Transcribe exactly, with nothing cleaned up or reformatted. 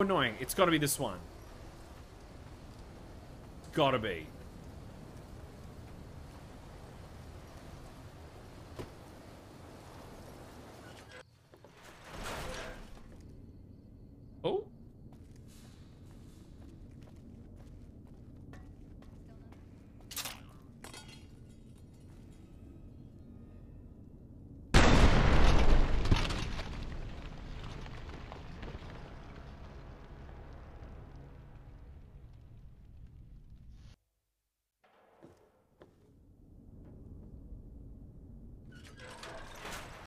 annoying. It's gotta be this one. Gotta be.